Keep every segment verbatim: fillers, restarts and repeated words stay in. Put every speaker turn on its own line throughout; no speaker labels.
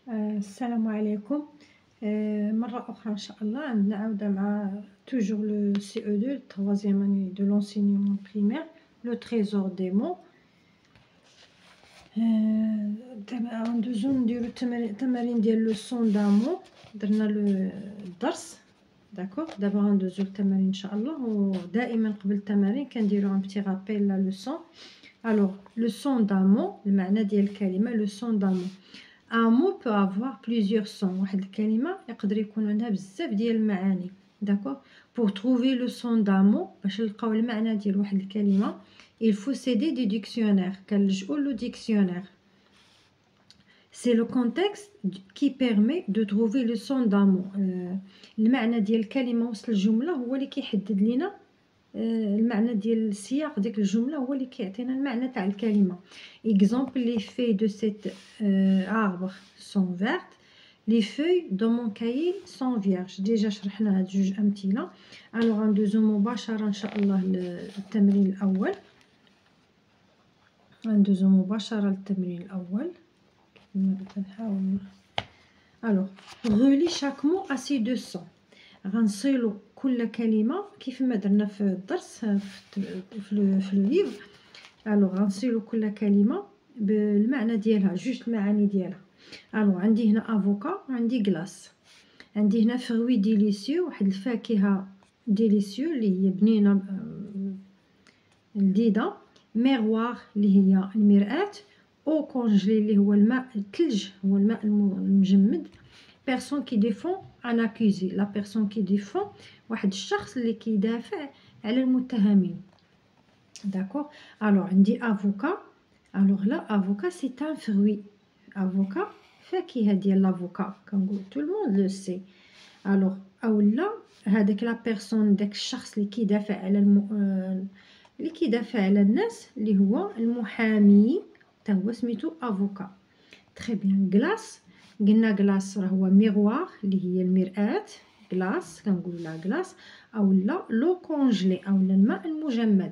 آه، السلام عليكم. آه، مرة أخرى إن شاء الله عندنا عودة مع توجور لو سي او deux troisième année de l'enseignement primaire le trésor des mots. دابا ندوزو نديرو التمارين ديال لو سون دامو. درنا لو الدرس داكوغ. دابا غندوزو للتمارين ان شاء الله، ودائما قبل التمارين كنديرو ان بتي رابيل لا لوسون. الوغ لو سون دامو المعنى ديال الكلمه. لو سون دامو ان مو بو افوار بليزيور سون. واحد الكلمه يقدر يكون عندها بزاف ديال المعاني داكوغ. بور تروفي لو سون دامو باش نلقاو المعنى ديال واحد الكلمه il faut s'aider du dictionnaire. كنلجؤوا لو dictionnaire. C'est le contexte qui permet de trouver le son d'un mot. المعنى ديال الكلمه وسط الجمله هو اللي كيحدد لنا المعنى ديال السياق ديك الجمله، هو اللي كيعطينا المعنى تاع الكلمه. Exemple, les feuilles de cet euh, arbre sont vertes. Les feuilles de mon cahier sont vierges. ديجا شرحنا هاد جوج امثله. الوغ غندوزو مباشره ان شاء الله للتمرين الاول. غندوزو مباشره للتمرين الاول. كنحاول الوغ غولي شاك مو اسي دو سون. غنصيلو كل كلمه كيف ما درنا في الدرس في لو في لو ليفر. الوغ غنصيلو كل كلمه بالمعنى ديالها، جوج المعاني ديالها. الوغ عندي هنا افوكا وعندي كلاص. عندي هنا فروي ديليسيو، واحد الفاكهه ديليسيو اللي هي بنينه لذيذه. ميغوار اللي هي المرآة. او كونجلي اللي هو الماء الثلج، هو الماء المجمد. بيرسون كي ديفون ان اكوزي، لا بيرسون كي ديفون واحد الشخص اللي كيدافع على المتهمين داكوغ. الوغ عندي افوكا. الوغ لا افوكا سي ان فروي. افوكا فاكهه ديال لافوكا، كنقول تو الموند لو سي. الوغ اولا هذاك لا بيرسون داك الشخص اللي كيدافع على الم... اللي كيدافع على الناس اللي هو المحامي حتى هو سميتو افوكا. تري بيان. كلاص قلنا كلاص راه هو ميغوار اللي هي المرآة. كلاص كنقولوا لها كلاص اولا لو كونجلي اولا الماء المجمد.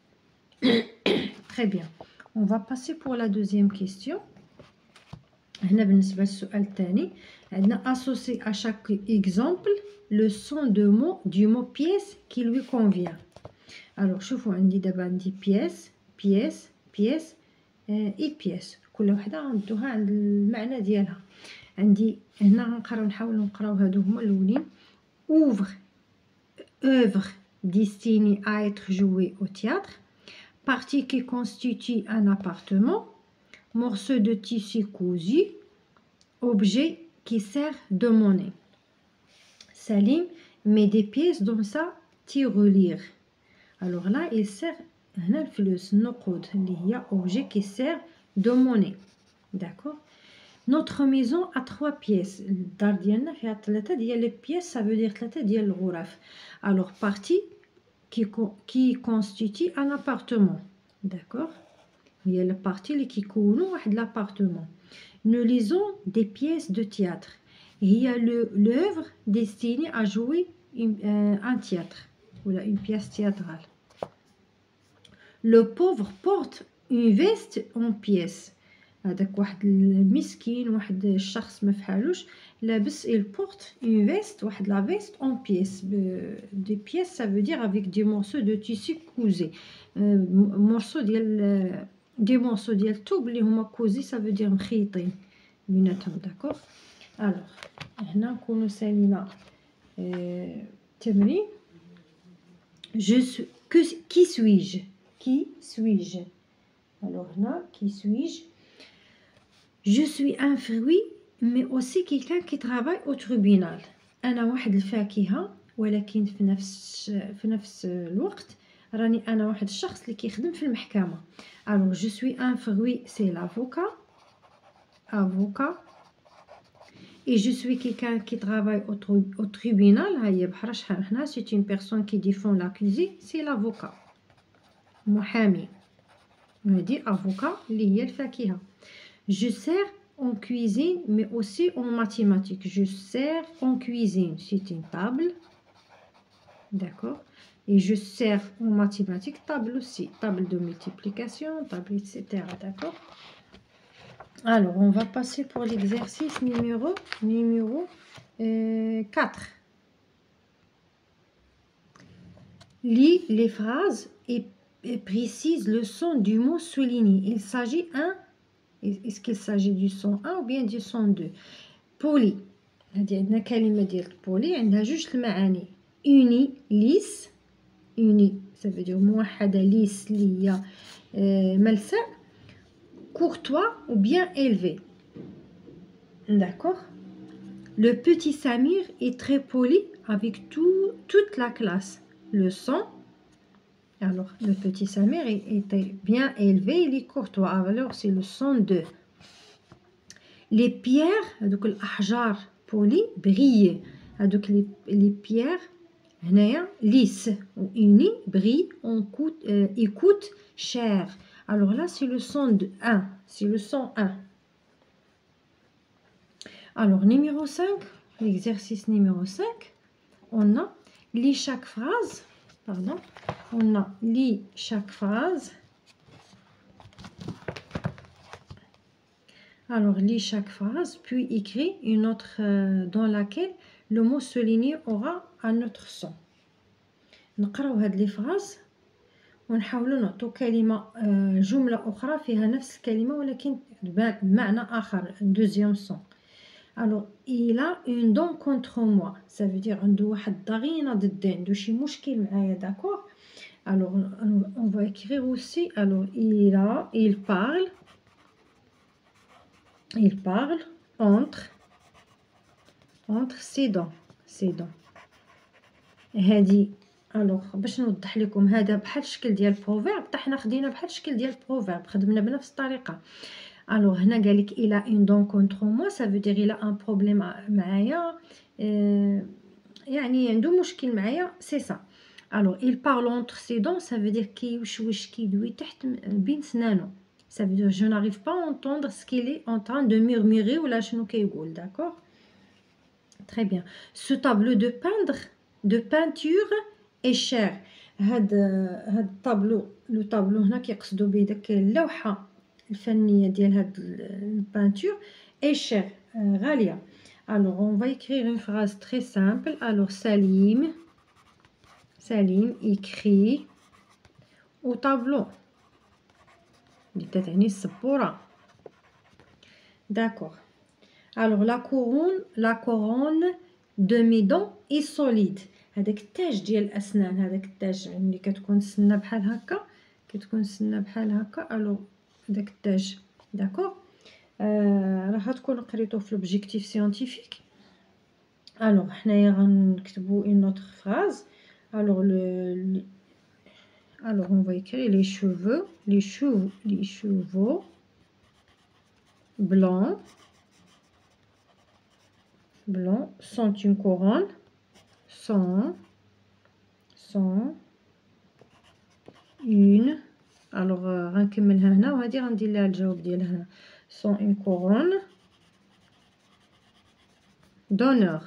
تري بيان. اون فا باسي بور لا دوزيام كيستيون. هنا بالنسبه للسؤال الثاني عندنا اسوسي ا شاك اكزامبل لو سون دو مو دو مو بيس كي لوي كونفيان. الوغ شوفوا عندي دابا عندي بيس بيس بيس اي بيس، كل وحده غندوها عند المعنى ديالها. عندي هنا غنقراو نحاولوا نقراو هادو هما الاولين. اوفر œuvre destinée à être jouée au théâtre. Partie qui constitue un appartement. Morceau de tissu cousu. Objet qui sert de monnaie. Salim met des pièces dans sa tirelire. Alors là il sert هنا الفلوس النقود اللي هي objet qui sert de monnaie. D'accord. Notre maison a trois pièces. الدار ديالنا فيها ثلاثه ديال لي بيس، ça veut dire ثلاثه ديال الغرف. Alors partie qui qui constitue un appartement. D'accord. هي لا بارتي اللي كيكونوا واحد لابارتمون. Nous lisons des pièces de théâtre. هي l'œuvre destinée à jouer un théâtre ولا une pièce théâtrale. Le pauvre porte une veste en pièces. هذاك واحد المسكين، واحد الشخص ما فحالوش لابس il porte une veste، واحد لا veste en pièces. des pièces ça veut dire avec des morceaux de tissu cousé. morceaux ديال دي morceaux ديال الثوب اللي هما كوزي، ça veut dire مخيطين بيناتهم. داكوغ. الوغ هنا نكونوا سالينا تمرين. je suis qui suis-je qui suis-je. alors هنا qui suis-je. Je suis un fruit mais aussi quelqu'un qui travaille au tribunal. أنا واحد الفاكهة ولكن في نفس في نفس الوقت راني أنا واحد الشخص اللي كيخدم في المحكمة. alors je suis un fruit c'est l'avocat avocat et je suis quelqu'un qui travaille au, au tribunal. هيا بحال شحال هنا c'est une personne qui défend l'accusé c'est l'avocat محامي. هادي avocat اللي هي الفاكهة. Je sers en cuisine mais aussi en mathématiques. Je sers en cuisine, c'est une table. D'accord. Et je sers en mathématiques, table aussi. Table de multiplication, table, et cetera. D'accord. Alors, on va passer pour l'exercice numéro, numéro euh, quatre. Lis les phrases et, et précise le son du mot souligné. Il s'agit un, est-ce qu'il s'agit du son un ou bien du son deux? بولي، هذه عندنا كلمة ديال بولي عندها جوج المعاني. اوني ليس، اوني ça veut dire موحدة، ليس اللي هي آه ملساء، courtois ou bien élevé. D'accord. Le petit Samir est très poli avec tout, toute la classe. Le son, alors le petit Samir était bien élevé, il est courtois. Alors c'est le son deux. Les pierres, donc الأحجار poli, brillent. Donc les, les pierres, هنايا lisses ou unies, brillent, on coûte, euh, ils coûtent cher. Alors là c'est le son de un, c'est le son un. Alors, numéro cinq, l'exercice numéro cinq, on a lis chaque phrase, pardon, on a lis chaque phrase. Alors, lis chaque phrase, puis écris une autre euh, dans laquelle le mot souligné aura un autre son. نقراو هاد لي فراز ونحاولوا نعطوا كلمة جملة أخرى فيها نفس الكلمة ولكن بمعنى آخر deuxième son. Alors, il a une dent contre moi. Ça veut dire عنده واحد الضغينة ضدي، عنده شي مشكل معايا. d'accord. Alors, on va écrire aussi. Alors, il a, il parle, il parle entre, entre ses dents, ses dents. هذه الوغ باش نوضح لكم، هذا بحال الشكل ديال بروفيرب، حتى حنا خدينا بحال الشكل ديال بروفيرب، خدمنا بنفس الطريقه. الوغ هنا قالك il a une dent contre moi، ça veut dire il a un problème معايا، euh, يعني عنده مشكل معايا، سي سا. الوغ il parle entre ses dents، ça veut dire كيوشوش كيدوي تحت بين سنانو، ça veut dire je n'arrive pas à entendre ce qu'il est en train de murmurer ولا شنو كيقول. d'accord. très bien. ce tableau de peindre de peinture est cher. هاد هاد الطابلو، لو طابلو هنا كيقصدوا به داك اللوحه الفنيه ديال هاد البانتور est cher، غاليه. alors on va écrire une phrase très simple. alors Salim Salim écrit au tableau اللي تتعني السبوره. d'accord. alors la couronne la couronne de mes dents est solide. هذاك التاج ديال الاسنان، هذاك التاج ملي كتكون السنه بحال هكا، كتكون السنه بحال هكا، الو داك التاج. داكوغ. آه راه تكونوا قريتو في لوبجيكتيف سيانتيفيك. الو حنايا غنكتبوا اون اوتر فراز. الو لو الو on va écrire les cheveux les cheveux les cheveux blancs blancs sont une couronne sont sont une. alors غنكملها هنا وهذه غندير لها الجواب ديالها هنا. sont une couronne d'honneur.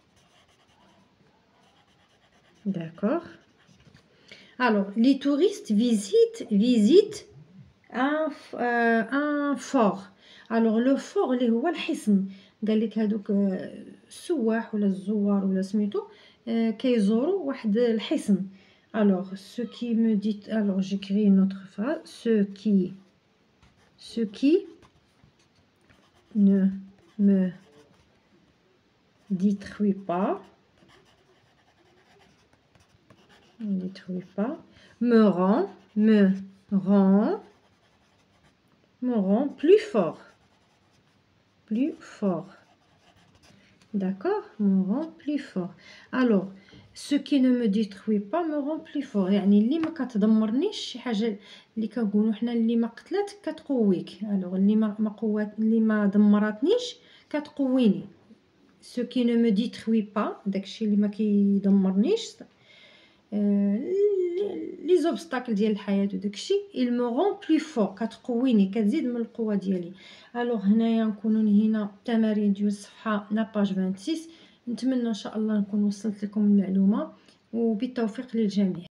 d'accord. alors les touristes visitent visitent un euh, un fort. alors le fort اللي هو الحصن، قال لك هذوك السواح ولا الزوار ولا سميتو كيزوروا واحد الحصن. alors ce qui me dit, alors j'écris une autre phrase. ce qui ce qui ne me détruit pas ne détruit pas me rend me rend me rend plus fort plus fort. d'accord. me rend plus fort. alors ce qui ne me détruit pas me rend plus fort، يعني اللي ما كتدمرنيش، شي حاجه اللي كنقولوا حنا اللي ما قتلت كتقويك. الوغ اللي ما ما قوات اللي ما دمراتنيش كتقويني. ce qui ne me détruit pas داكشي اللي ما كيدمرنيش، لي زوبستاكل ديال الحياه وداكشي il me rend plus fort، كتقويني، كتزيد من القوه ديالي. الوغ هنايا نكونوا نهينا التمارين ديال الصفحه لاباج ستة وعشرين. نتمنى ان شاء الله نكون وصلت لكم المعلومه، وبالتوفيق للجميع.